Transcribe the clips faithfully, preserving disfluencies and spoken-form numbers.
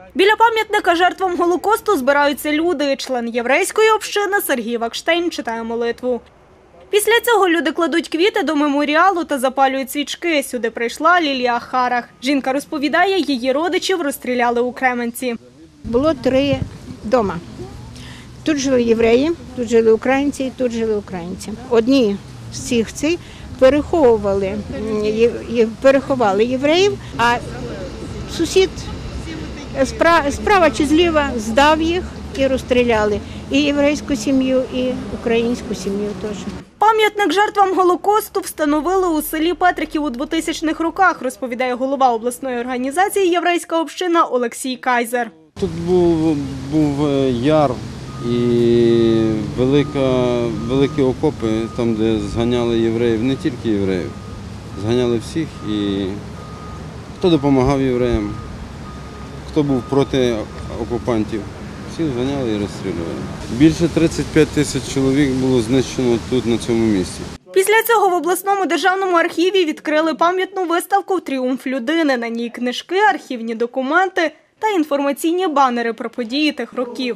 Біля пам'ятника жертвам Голокосту збираються люди. Член єврейської общини Сергій Вакштейн читає молитву. Після цього люди кладуть квіти до меморіалу та запалюють свічки. Сюди прийшла Лілія Харах. Жінка розповідає, її родичів розстріляли у Кременці. Було три дома. Тут жили євреї, тут жили українці, тут жили українці. Одні з цих цих переховували, переховали євреїв, а сусід справа чи зліва здав їх і розстріляли. І єврейську сім'ю, і українську сім'ю теж. Пам'ятник жертвам Голокосту встановили у селі Петриків у двотисячних роках, розповідає голова обласної організації «Єврейська община» Олексій Кайзер. Тут був, був яр і велика, великі окопи, там, де зганяли євреїв, не тільки євреїв, зганяли всіх. І хто допомагав євреям, хто був проти окупантів. Всі зганяли і розстрілювали. Більше тридцять п'ять тисяч чоловік було знищено тут, на цьому місці. Після цього в обласному державному архіві відкрили пам'ятну виставку «Тріумф людини». На ній книжки, архівні документи та інформаційні банери про події тих років.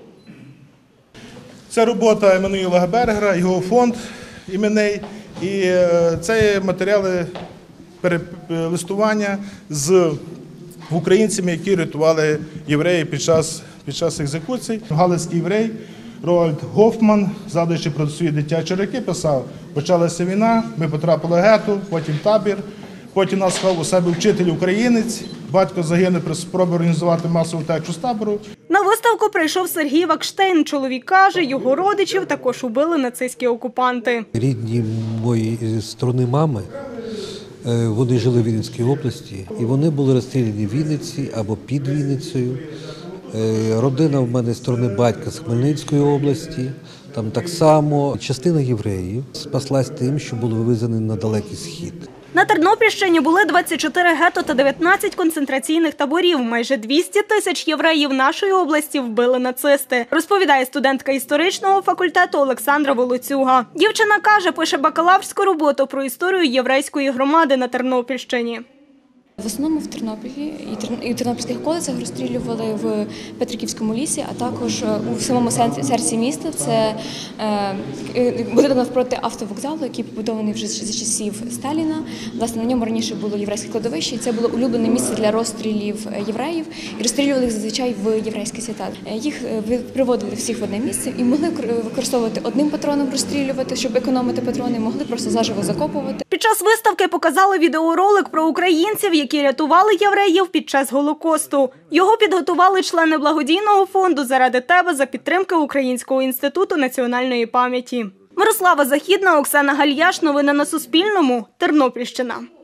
Це робота Еммануїла Габергера, його фонд іменей. І це матеріали перелистування з українцями, які рятували євреїв під час Під час екзекуцій. Галицький єврей Роальд Гофман, згадуючи про свої дитячі роки, писав: почалася війна, ми потрапили в гетто, потім табір, потім нас сховав у себе вчитель українець, батько загинув при спробі організувати масову втечу з табору. На виставку прийшов Сергій Вакштейн. Чоловік каже, його родичів також убили нацистські окупанти. Рідні мої зі сторони мами, вони жили в Вінницькій області, і вони були розстріляні в Вінниці або під Вінницею. Родина в мене з сторони батька з Хмельницької області, там так само. Частина євреїв спаслась тим, що були вивезені на Далекий Схід. На Тернопільщині були двадцять чотири гетто та дев'ятнадцять концентраційних таборів. Майже двісті тисяч євреїв нашої області вбили нацисти, розповідає студентка історичного факультету Олександра Волоцюга. Дівчина каже, пише бакалаврську роботу про історію єврейської громади на Тернопільщині. В основному в Тернополі і в тернопільських околицях розстрілювали в Петриківському лісі, а також у самому серці міста. Це будинок навпроти автовокзалу, який побудований вже за часів Сталіна. Власне, на ньому раніше було єврейське кладовище, і це було улюблене місце для розстрілів євреїв. І розстрілювали їх зазвичай в єврейські свята. Їх приводили всіх в одне місце і могли використовувати одним патроном розстрілювати, щоб економити патрони, могли просто заживо закопувати. Під час виставки показали відеоролик про українців, які рятували євреїв під час Голокосту. Його підготували члени благодійного фонду «Заради тебе» за підтримки Українського інституту національної пам'яті. Мирослава Західна, Оксана Гальяш. Новини на Суспільному. Тернопільщина.